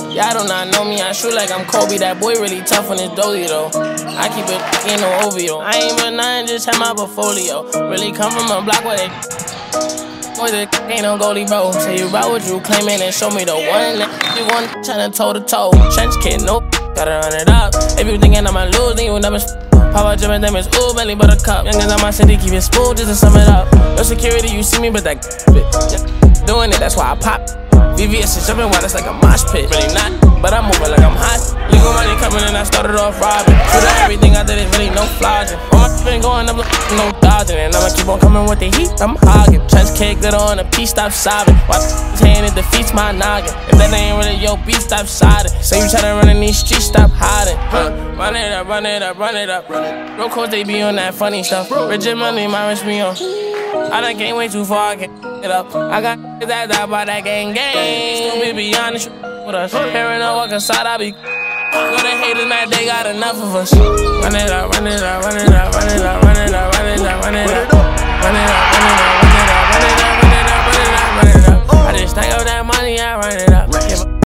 Y'all do not know me, I shoot like I'm Kobe. That boy really tough on his dolly though. I keep it in no OVO. I ain't but nothing, just have my portfolio. Really come from a block where they boy, the ain't no goalie, bro. Say you about what you claiming and show me the one that you want tryna toe to toe. Trench kid, nope, gotta run it up. If you thinking I'ma lose, then you never Papa jumping them is ooh, belly buttercup. Youngins on my city, keep it smooth just to sum it up. No security, you see me, but that bit. Doing it, that's why I pop. VVS is jumping while it's like a mosh pit. Really not, but I'm moving like I'm hot. Legal money coming and I started off robbing. Shooting everything I did is really no flogging. All my been going up, no dodging. And I'ma keep on coming with the heat, I'm hogging. Trench kick, glitter on a piece, stop sobbing. Watch his hand, it defeats my noggin. If that ain't really your beat, stop siding. Say you try to run in these streets, stop hiding. Run it up, run it up, run it up. Real coach, they be on that funny stuff. Rigid money, my wrist be on. I done came way too far, I can't get up. I got that about that gang. Stupid, be honest with us. Paranoid, walk inside, I be. Go to haters, man, they got enough of us. Run it up, run it up, run it up, run it up, run it up.